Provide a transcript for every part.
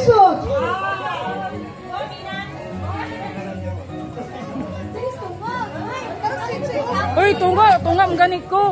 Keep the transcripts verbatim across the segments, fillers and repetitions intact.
shoot! Uy, tunga, tunga maganik ko.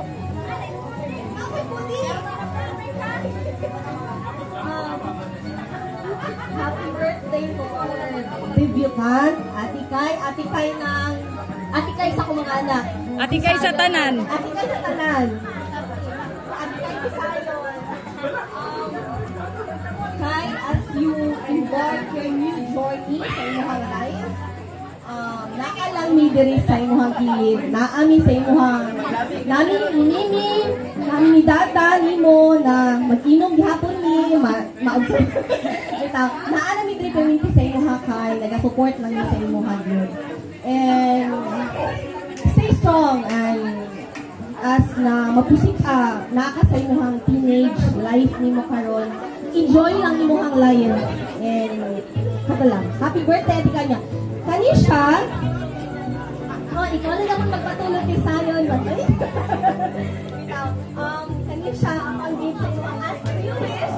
Happy birthday to our debutant, Ate Kai. Ate Kai ng... Ate Kai sa kumang anak. Ate Kai sa tanan. Ate Kai sa tanan. Ate Kai sa sayon. Um, Kai, as you embark your new journey sa inyong life, um, nakalang mi diri sa inyong gilid. Naami sa inyong nami inini, nami ni data nimo na mag-inom gihapon ni ma-observe. Ito, naana mi diri perminti sa inyong Kai, naga-support lang ni sa inyong gilid. And stay strong and as na mapusik ka, naka sa inyong teenage life nimo karon. Enjoy lang inyong life. And kato lang. Happy birthday di kanya. Kani siya, oh, ikaw na naman magpatulog kay Sayon. Ikaw, um, kani siya ang give sa inyong as you wish.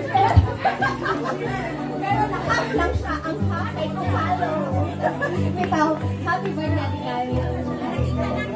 Pero nakap lang siya ang half ay kung follow. Ikaw, happy birthday di kanya.